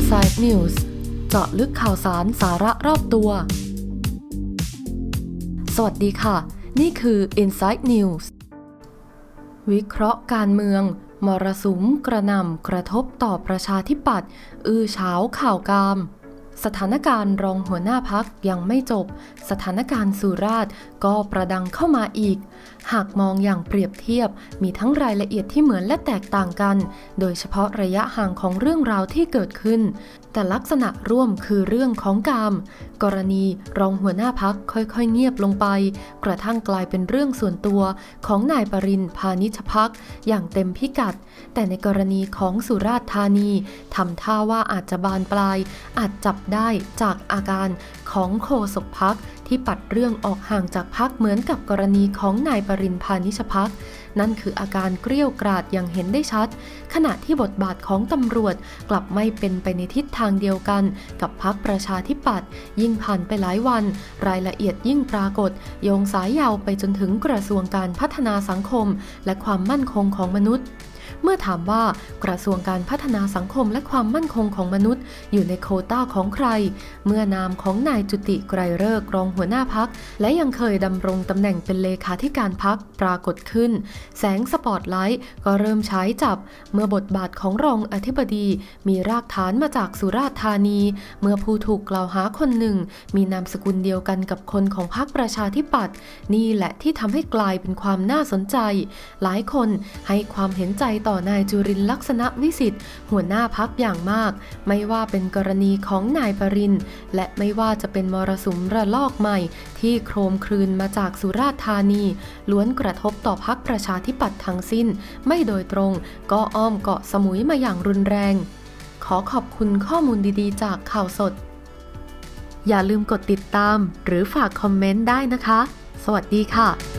Inside News เจาะลึกข่าวสารสาระรอบตัวสวัสดีค่ะนี่คือ Inside News วิเคราะห์การเมืองมรสุมกระหน่ำกระทบต่อประชาธิปัตย์อื้อฉาวข่าวกามสถานการณ์รองหัวหน้าพรรคยังไม่จบสถานการณ์สุราษฎร์ก็ประดังเข้ามาอีกหากมองอย่างเปรียบเทียบมีทั้งรายละเอียดที่เหมือนและแตกต่างกันโดยเฉพาะระยะห่างของเรื่องราวที่เกิดขึ้นแต่ลักษณะร่วมคือเรื่องของกามกรณีรองหัวหน้าพรรคค่อยๆเงียบลงไปกระทั่งกลายเป็นเรื่องส่วนตัวของนายปริณ พานิชภักดิ์อย่างเต็มพิกัดแต่ในกรณีของสุราษฎร์ธานีทำท่าว่าอาจจะบานปลายอาจจับได้จากอาการของโฆษกพรรคที่ปัดเรื่องออกห่างจากพรรคเหมือนกับกรณีของนายปริณ พานิชภักดิ์นั่นคืออาการเกรี้ยวกราดอย่างเห็นได้ชัดขณะที่บทบาทของตำรวจกลับไม่เป็นไปในทิศทางเดียวกันกับพรรคประชาธิปัตย์ยิ่งผ่านไปหลายวันรายละเอียดยิ่งปรากฏโยงสายยาวไปจนถึงกระทรวงการพัฒนาสังคมและความมั่นคงของมนุษย์เมื่อถามว่ากระทรวงการพัฒนาสังคมและความมั่นคงของมนุษย์อยู่ในโควต้าของใครเมื่อนามของนายจุติไกรฤกษ์รองหัวหน้าพรรคและยังเคยดำรงตำแหน่งเป็นเลขาธิการพรรคปรากฏขึ้นแสงสปอตไลท์ก็เริ่มฉายจับเมื่อบทบาทของรองอธิบดีมีรากฐานมาจากสุราษฎร์ธานีเมื่อผู้ถูกกล่าวหาคนหนึ่งมีนามสกุลเดียวกันกับคนของพรรคประชาธิปัตย์นี่แหละที่ทำให้กลายเป็นความน่าสนใจหลายคนให้ความเห็นใจต่อนายจุรินทร์ลักษณะวิสิทธิ์หัวหน้าพรรคอย่างมากไม่ว่าเป็นกรณีของนายปริณและไม่ว่าจะเป็นมรสุมระลอกใหม่ที่โครมครืนมาจากสุราษฎร์ธานีล้วนกระทบต่อพรรคประชาธิปัตย์ทั้งสิ้นไม่โดยตรงก็อ้อมเกาะสมุยมาอย่างรุนแรงขอขอบคุณข้อมูลดีๆจากข่าวสดอย่าลืมกดติดตามหรือฝากคอมเมนต์ได้นะคะสวัสดีค่ะ